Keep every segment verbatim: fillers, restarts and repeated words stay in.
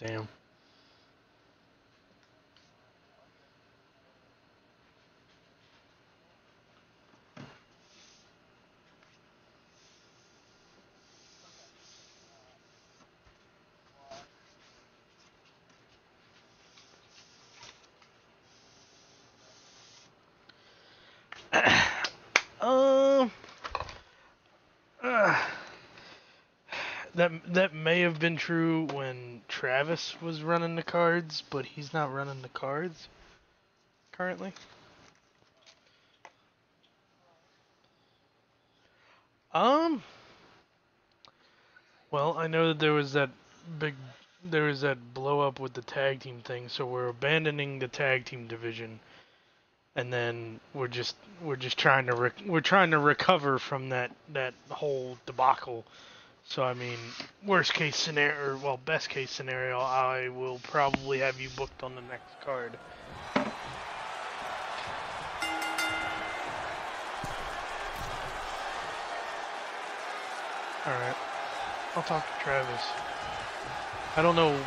Damn. um. Uh, that that may have been true when Travis was running the cards, but he's not running the cards currently. Um. Well, I know that there was that big, there was that blow up with the tag team thing, so we're abandoning the tag team division, and then we're just we're just trying to rec- we're trying to recover from that that whole debacle. So I mean, worst case scenario, or, well, best case scenario, I will probably have you booked on the next card. All right, I'll talk to Travis. I don't know.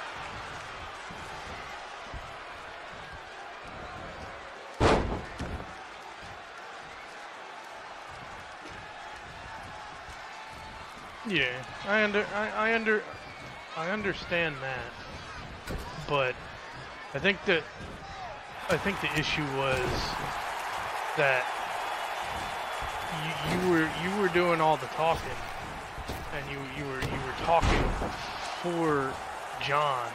Yeah, I under I, I under I understand that, but I think that I think the issue was that you, you were you were doing all the talking, and you you were you were talking for John.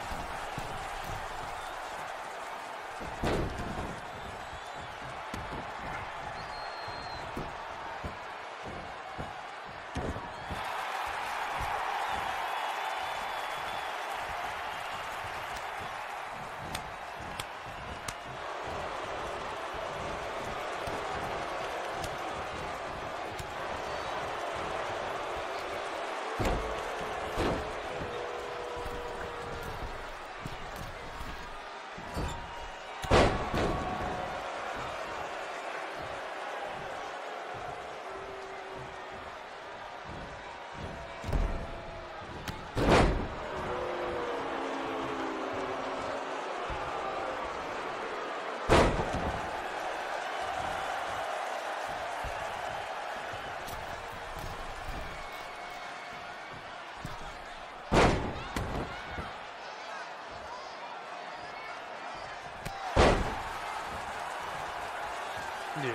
Yeah.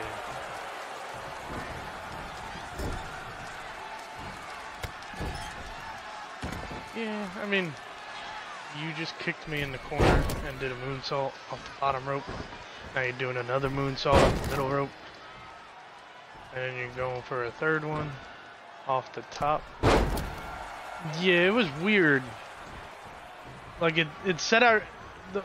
Yeah, I mean, you just kicked me in the corner and did a moonsault off the bottom rope. Now you're doing another moonsault off the middle rope. And then you're going for a third one off the top. Yeah, it was weird. Like, it, it set out... The,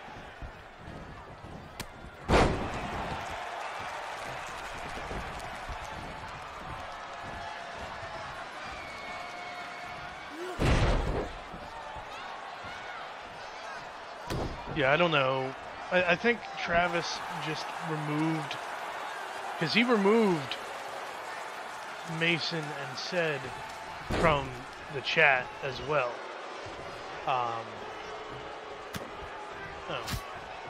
Yeah, I don't know. I, I think Travis just removed, because he removed Mason and Said from the chat as well. Um, oh.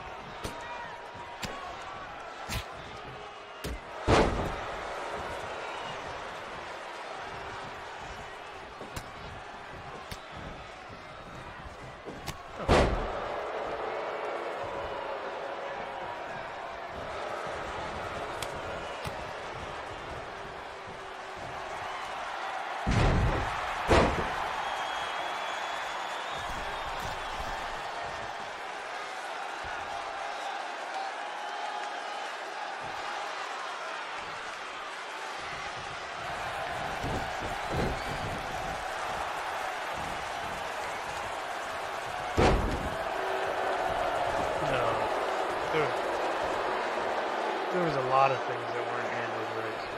There was a lot of things that weren't handled right.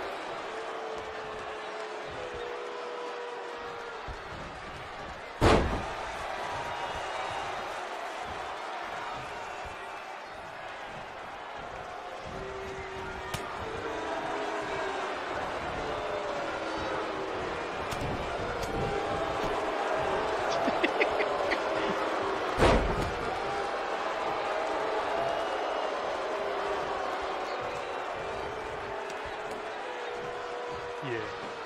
Yeah.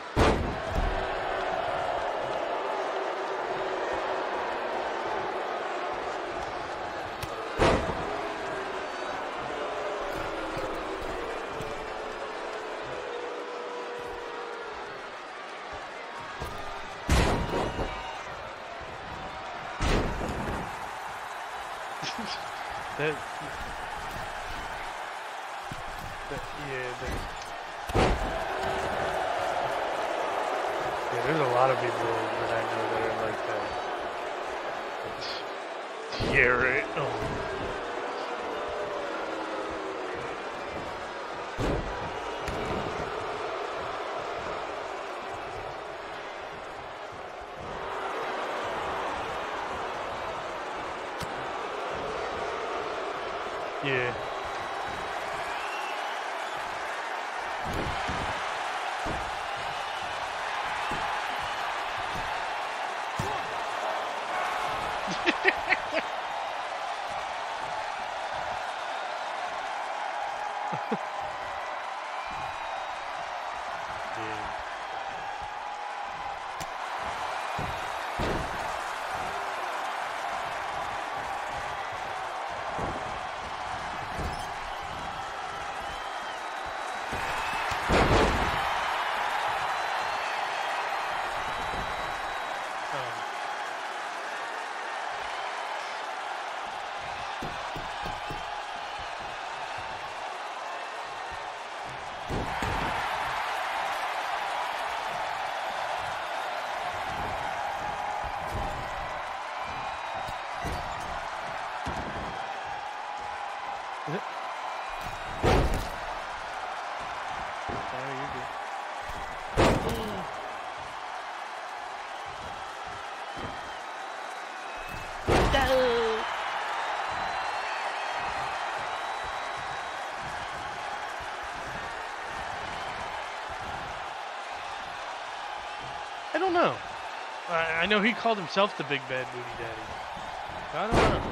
that, that, yeah, that, yeah, there's a lot of people that I know that are like that. It's, yeah, right? Oh. Yeah. I don't know. I, I know he called himself the Big Bad Booty Daddy. I don't know.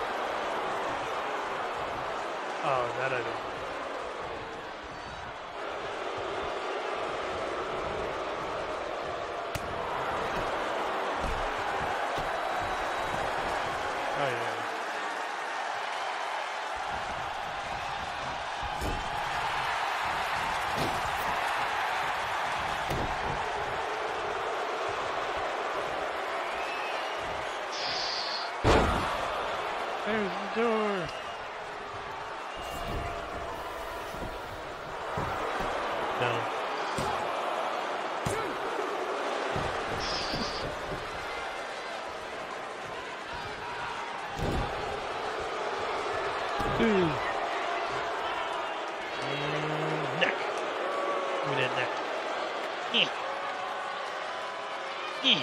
Oh, that I don't know. Oh, yeah. There's the door. No. Ooh. Mm, neck. Give me that neck. Yeah. Yeah.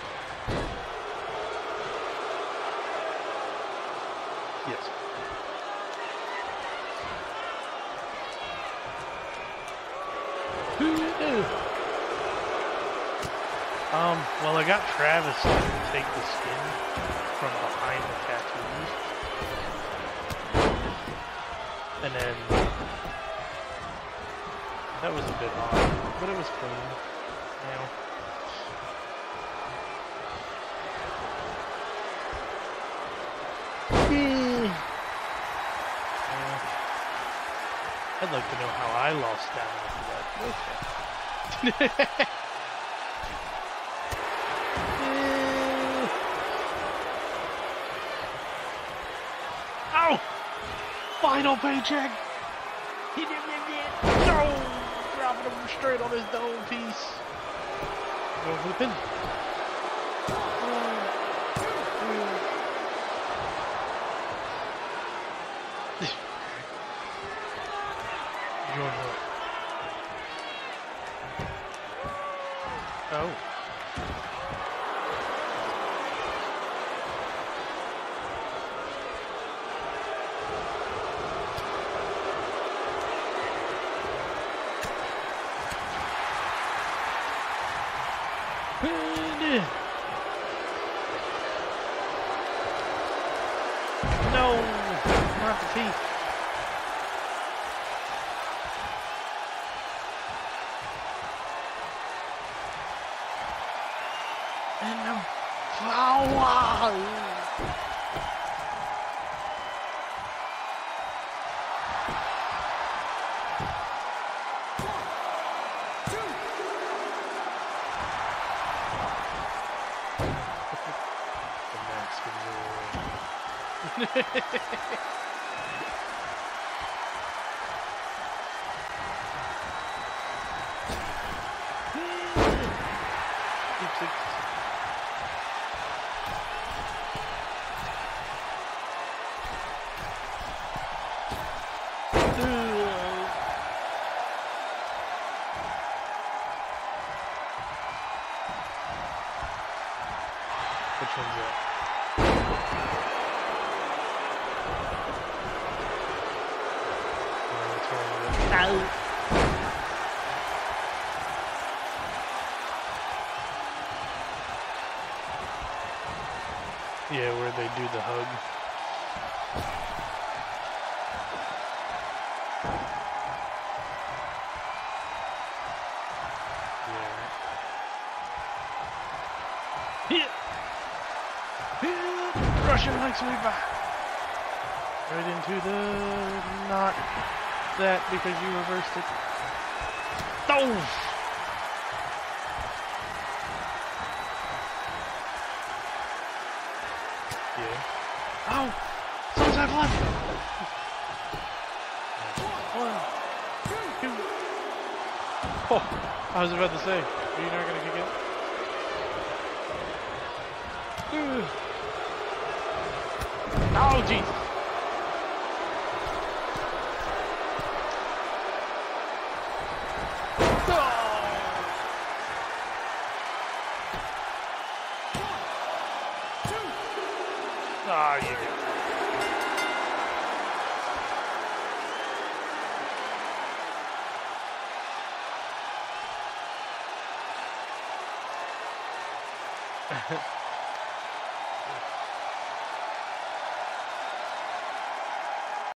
Yes. Um, well, I got Travis to take the skin from behind the tattoos. And then that was a bit odd, but it was clean. Now. I'd like to know how I lost stamina for that. Okay. Ow! Final paycheck! He did it! No! Dropping him straight on his dome piece. Going for the pin. Oh. No, not the teeth. And the power. The mask is Six. Which one's that? Oh, that's wrong with it. Yeah, where they do the hug. Yeah. Yeah. Russian leg sweeper. Right into the not that because you reversed it. Oh! Yeah. Oh! Sunset left! One, two. Oh! I was about to say, are you not gonna kick it? Ooh. Oh, jeez! Ah, you get it.